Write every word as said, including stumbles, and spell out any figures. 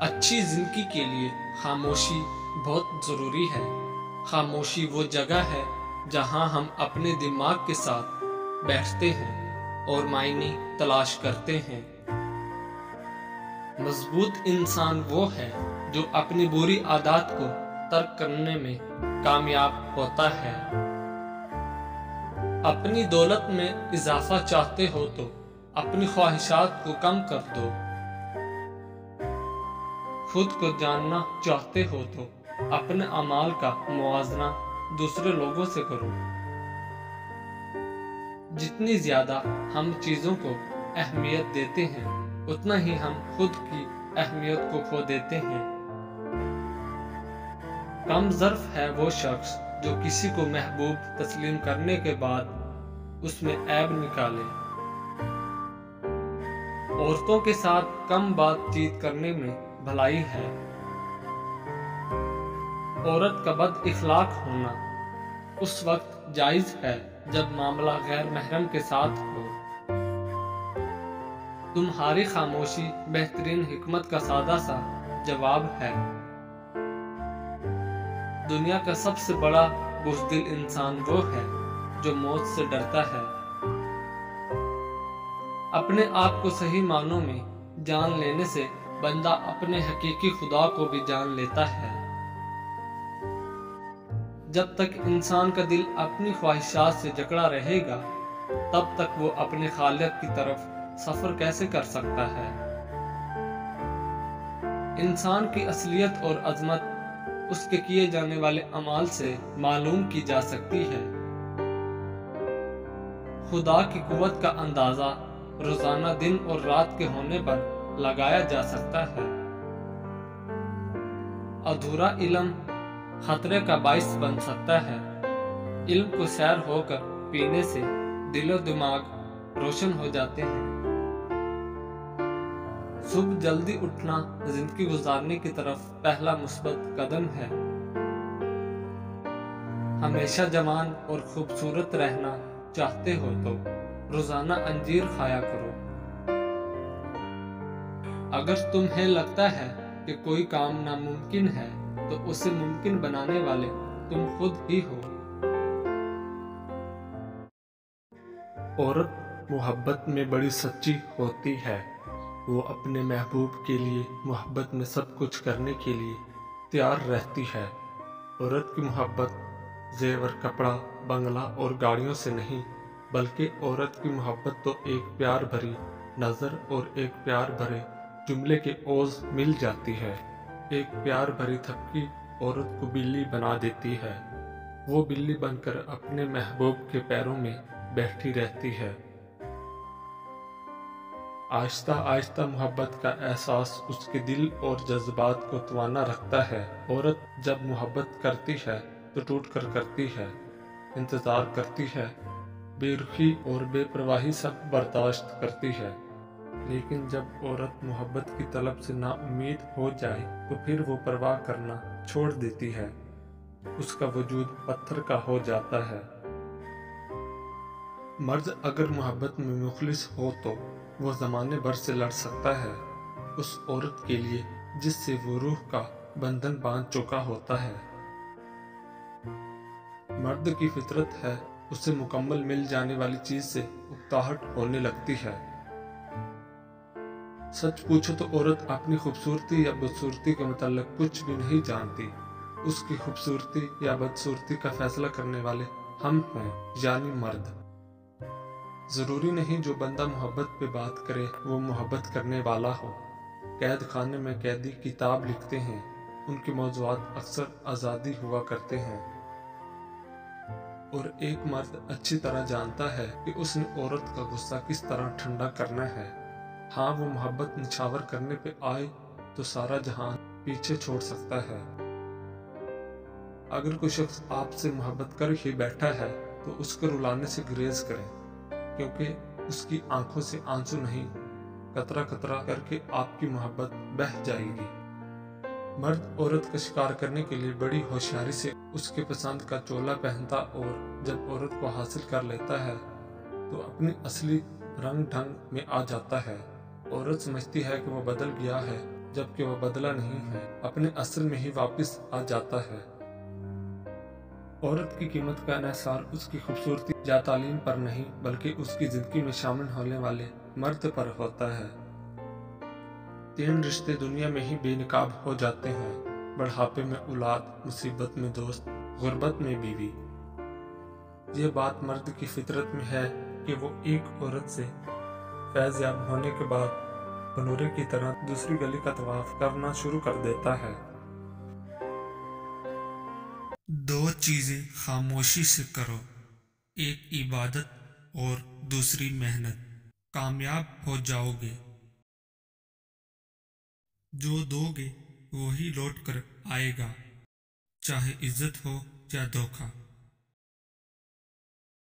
اچھی زندگی کے لیے خاموشی بہت ضروری ہے۔ خاموشی وہ جگہ ہے جہاں ہم اپنے دماغ کے ساتھ بیٹھتے ہیں اور معنی تلاش کرتے ہیں۔ مضبوط انسان وہ ہے جو اپنی بری عادات کو ترک کرنے میں کامیاب ہوتا ہے۔ اپنی دولت میں اضافہ چاہتے ہو تو اپنی خواہشات کو کم کر دو۔ خود کو جاننا چاہتے ہو تو اپنے اعمال کا موازنہ دوسرے لوگوں سے کرو۔ جتنی زیادہ ہم چیزوں کو اہمیت دیتے ہیں اتنا ہی ہم خود کی اہمیت کو کھو دیتے ہیں۔ کم ظرف ہے وہ شخص جو کسی کو محبوب تسلیم کرنے کے بعد اس میں عیب نکالے۔ عورتوں کے ساتھ کم بات چیت کرنے میں بھلائی ہے۔ عورت کا بد اخلاق ہونا اس وقت جائز ہے جب معاملہ غیر محرم کے ساتھ ہو۔ تمہاری خاموشی بہترین حکمت کا سادہ سا جواب ہے۔ دنیا کا سب سے بڑا بزدل انسان وہ ہے جو موت سے ڈرتا ہے۔ اپنے آپ کو صحیح معنوں میں جان لینے سے بندہ اپنے حقیقی خدا کو بھی جان لیتا ہے۔ جب تک انسان کا دل اپنی خواہشات سے جکڑا رہے گا تب تک وہ اپنے خالق کی طرف سفر کیسے کر سکتا ہے؟ انسان کی اصلیت اور عظمت اس کے کیے جانے والے اعمال سے معلوم کی جا سکتی ہے۔ خدا کی قوت کا اندازہ روزانہ دن اور رات کے ہونے پر لگایا جا سکتا ہے۔ ادھورا علم خطرے کا باعث بن سکتا ہے۔ علم کو سیر ہو کر پینے سے دل و دماغ روشن ہو جاتے ہیں۔ صبح جلدی اٹھنا زندگی گزارنے کی طرف پہلا مثبت قدم ہے۔ ہمیشہ جوان اور خوبصورت رہنا چاہتے ہو تو روزانہ انجیر کھایا کرو۔ اگر تمہیں لگتا ہے کہ کوئی کام ناممکن ہے تو اسے ممکن بنانے والے تم خود ہی ہو۔ عورت محبت میں بڑی سچی ہوتی ہے۔ وہ اپنے محبوب کے لیے محبت میں سب کچھ کرنے کے لیے تیار رہتی ہے۔ عورت کی محبت زیور، کپڑا، بنگلہ اور گاڑیوں سے نہیں بلکہ عورت کی محبت تو ایک پیار بھری نظر اور ایک پیار بھرے جملے کے عوض مل جاتی ہے۔ ایک پیار بھری تھپکی عورت کو بلی بنا دیتی ہے۔ وہ بلی بن کر اپنے محبوب کے پیروں میں بیٹھی رہتی ہے۔ آہستہ آہستہ محبت کا احساس اس کے دل اور جذبات کو توانا رکھتا ہے۔ عورت جب محبت کرتی ہے تو ٹوٹ کر کرتی ہے، انتظار کرتی ہے، بے رخی اور بے پرواہی سب برداشت کرتی ہے۔ لیکن جب عورت محبت کی طلب سے نا امید ہو جائے تو پھر وہ پرواہ کرنا چھوڑ دیتی ہے۔ اس کا وجود پتھر کا ہو جاتا ہے۔ مرد اگر محبت میں مخلص ہو تو وہ زمانے بھر سے لڑ سکتا ہے اس عورت کے لیے جس سے وہ روح کا بندھن باندھ چکا ہوتا ہے۔ مرد کی فطرت ہے اسے مکمل مل جانے والی چیز سے اکتاہٹ ہونے لگتی ہے۔ سچ پوچھو تو عورت اپنی خوبصورتی یا بدصورتی کے متعلق کچھ بھی نہیں جانتی۔ اس کی خوبصورتی یا بدصورتی کا فیصلہ کرنے والے ہم ہیں، یعنی مرد۔ ضروری نہیں جو بندہ محبت پہ بات کرے وہ محبت کرنے والا ہو۔ قید خانے میں قیدی کتاب لکھتے ہیں، ان کے موضوعات اکثر آزادی ہوا کرتے ہیں۔ اور ایک مرد اچھی طرح جانتا ہے کہ اس نے عورت کا غصہ کس طرح ٹھنڈا کرنا ہے۔ ہاں، وہ محبت نچھاور کرنے پہ آئے تو سارا جہان پیچھے چھوڑ سکتا ہے۔ اگر کوئی شخص آپ سے محبت کر ہی بیٹھا ہے تو اس کو رلانے سے گریز کریں، کیونکہ اس کی آنکھوں سے آنسو نہیں، قطرہ قطرہ کر کے آپ کی محبت بہہ جائے گی۔ مرد عورت کا شکار کرنے کے لیے بڑی ہوشیاری سے اس کے پسند کا چولا پہنتا اور جب عورت کو حاصل کر لیتا ہے تو اپنی اصلی رنگ ڈھنگ میں آ جاتا ہے۔ عورت سمجھتی ہے کہ وہ بدل گیا ہے جبکہ وہ بدلہ نہیں ہے، اپنے اصل میں ہی واپس آ جاتا ہے۔ عورت کی قیمت کا انحصار اس کی خوبصورتی یا تعلیم پر نہیں، بلکہ اس کی زندگی میں شامل ہونے والے مرد پر ہوتا ہے۔ تین رشتے دنیا میں ہی بے نقاب ہو جاتے ہیں: بڑھاپے میں اولاد، مصیبت میں دوست، غربت میں بیوی۔ یہ بات مرد کی فطرت میں ہے کہ وہ ایک عورت سے فیض یاب ہونے کے بعد بنورے کی طرح دوسری گلی کا طواف کرنا شروع کر دیتا ہے۔ دو چیزیں خاموشی سے کرو، ایک عبادت اور دوسری محنت، کامیاب ہو جاؤ گے۔ جو دو گے وہی لوٹ کر آئے گا، چاہے عزت ہو یا دھوکہ۔